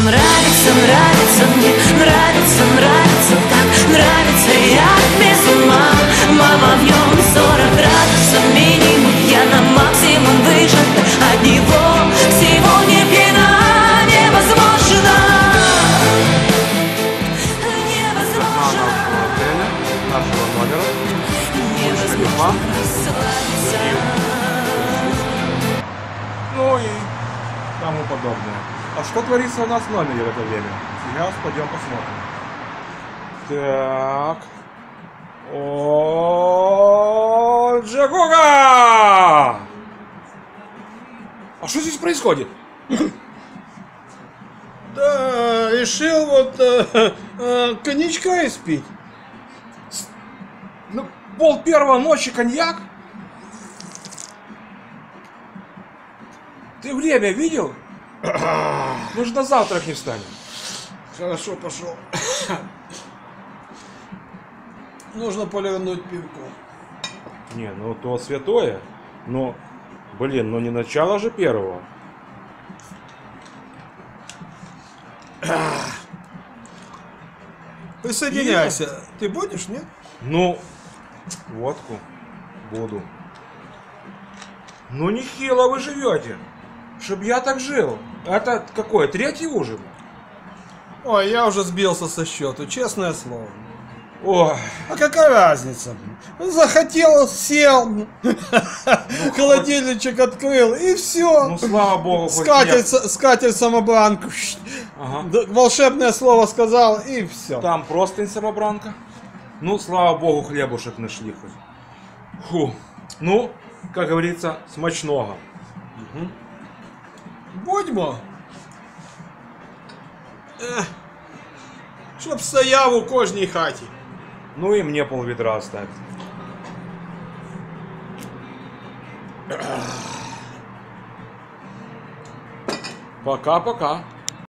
нравится, нравится мне, нравится, нравится так, нравится я без ума. Мама, в нем 40 градусов минимум, я на максимум выжата, от него всего не пьяна невозможно. Невозможно. Нашего номера. Невозможно расслабиться. Ну и тому подобное. А что творится у нас в номере в это время? Сейчас пойдем посмотрим. Так. О, Джакуга! А что здесь происходит? Да, решил вот коньячка испить. Ну, 1:30 ночи коньяк? Ты время видел? Мы же на завтрак не встанем. Хорошо, пошел. Нужно полирнуть пивку. Не, ну то святое. Но, блин, ну не начало же первого. Присоединяйся. Ты будешь, нет? Ну, водку буду. Ну нехило вы живете. Чтоб я так жил. Это какой, 3-й ужин? Ой, я уже сбился со счету, честное слово. Ой, А какая разница? Захотел, сел, холодильничек открыл и все. ну слава богу, хоть нет. Скатерть самобранку. Ага. Волшебное слово сказал и все. Там простынь самобранка. Ну, слава богу, хлебушек нашли хоть. Фу. Ну, как говорится, смачного. Будьмо. Щоб стояв у кожній хаті. Ну и мне пол-ведра оставь. Пока-пока.